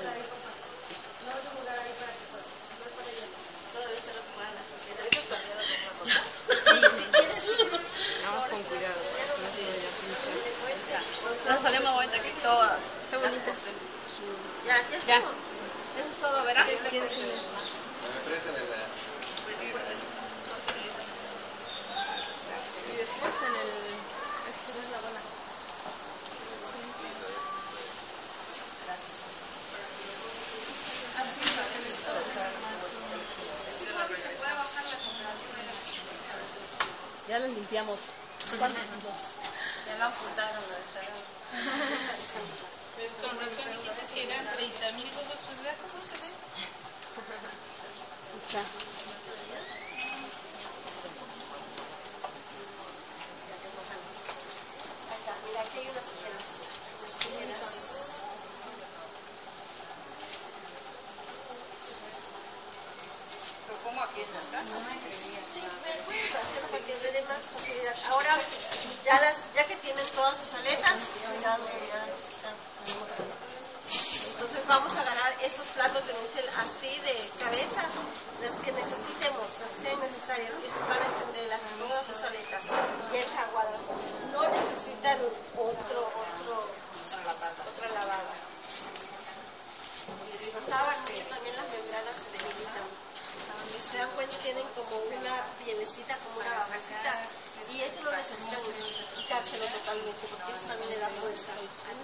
Nada más con cuidado, no se vaya a pinchar. Nos salimos ahorita aquí todas. Qué bonito. Ya. Eso es todo, ¿verdad? ¿Quién sigue? Me prestan en la... Y después en el... Esto es la bola. Ya las limpiamos. ¿Cuántos? Ya la apuntaron, lo dejaron. Pues con razón dijiste que eran 30,000 huevos, pues vea cómo se ve. Ya. Acá, mira, aquí hay una tijeras. ¿Pero cómo aquí en acá? Sí, puedes hacerlo para que le dé más facilidad. Ahora, ya que tienen todas sus aletas, entonces vamos a agarrar estos platos de unicel así de cabeza, las que necesitemos, las que sean necesarias, y se van a extenderlas todas sus aletas bien aguadas. No necesitan otra lavada. Y si bajaban mucho también las membranas se debilitan. Si se dan cuenta tienen como una pielecita, como una babosita, y eso no necesitan quitárselo totalmente porque eso también le da fuerza.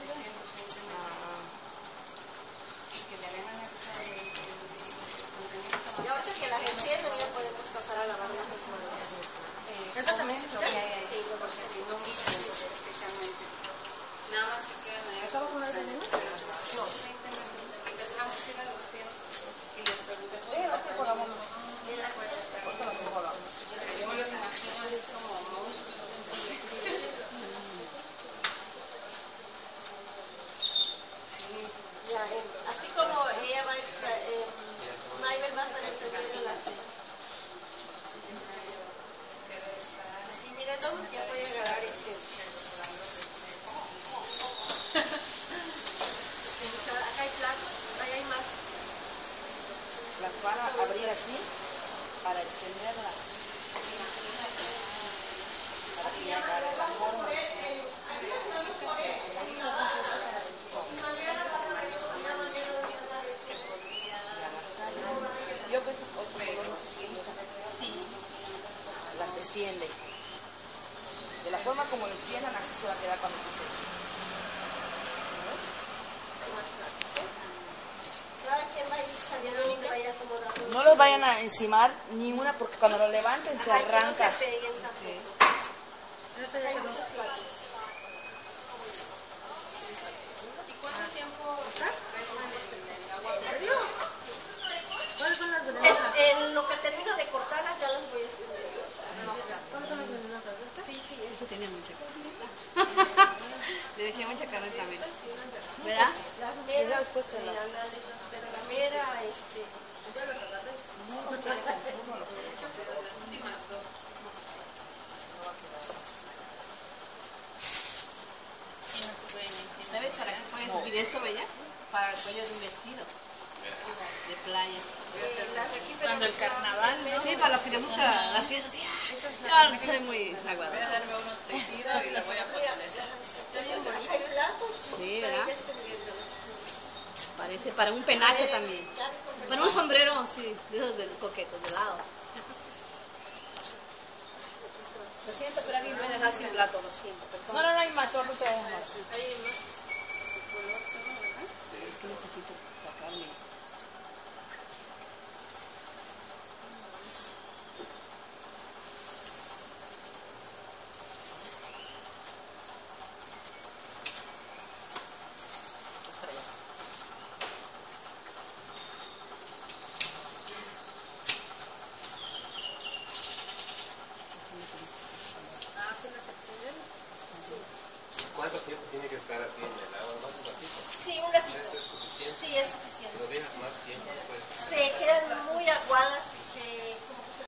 Y ahorita que las encienden ya podemos pasar a lavar las manos. ¿Eso también se hace? Sí, porque no perfectamente. Nada más se quedan ahí. ¿Acaba con el veneno? No. Empezamos a ir a los tiempos y les pregunté por yo me los imagino así como monstruos. Sí. Ya, así como ella va a estar, Maybel va a estar extendiendo las de... Así, mire, Don, ya puede agarrar acá hay platos, ahí hay más. Las van a abrir así para extenderlas. Para que agarre la forma. Yo pues Sí. las extiende. De la forma como lo extiendan, así se va a quedar cuando se Cada quien va a ir sabiendo dónde va a ir acomodando. no los vayan a encimar ni una porque cuando lo levanten se arranca. Que no se peguen tampoco. Hay muchos platos. ¿Y cuánto tiempo dejan en el agua? ¿Cuáles son las venenosas? En lo que termino de cortarlas ya las voy a extender. ¿Cuáles son las venenosas? Sí, Eso tenía mucha carnita. Le dejé mucha carnita, mira. ¿Verdad? las meras, pero la mera, Y no se pueden encima. ¿Sabes para qué puede servir esto, Bella? Para el cuello de un vestido de playa. las de aquí, Cuando el carnaval, ¿no? Sí, para los que les gusta las fiestas, sí. Yo soy muy aguada. Voy a darme uno tejido y la voy a poner. Hay platos, Sí, pero ¿verdad? hay que extenderlos. Parece para un penacho también. Para un sombrero, sí, de esos coquetos, de lado. Lo siento, pero alguien me va a dejar sin plato, lo siento. No, hay más, solo tenemos más. Hay más. Es que necesito sacarme. ¿Cuánto tiempo tiene que estar así en el agua? ¿Más un ratito? Sí, un ratito. ¿Eso es suficiente? Sí, es suficiente.